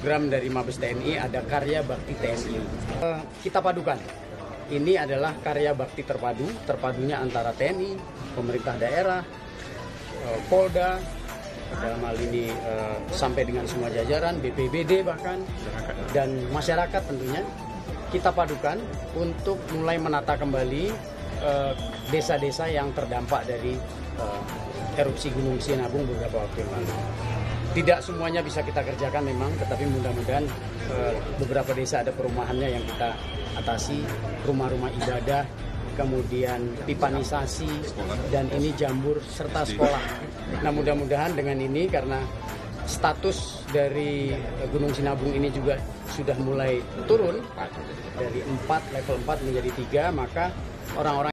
program dari Mabes TNI ada Karya Bakti TNI. Kita padukan. Ini adalah karya bakti terpadunya antara TNI, pemerintah daerah, Polda, dalam hal ini sampai dengan semua jajaran, BPBD bahkan, dan masyarakat tentunya. Kita padukan untuk mulai menata kembali desa-desa yang terdampak dari erupsi Gunung Sinabung beberapa waktu yang lalu. Tidak semuanya bisa kita kerjakan memang, tetapi mudah-mudahan beberapa desa ada perumahannya yang kita atasi, rumah-rumah ibadah, kemudian pipanisasi, dan ini jambur serta sekolah. Nah, mudah-mudahan dengan ini, karena status dari Gunung Sinabung ini juga sudah mulai turun dari level 4 menjadi 3, maka orang-orang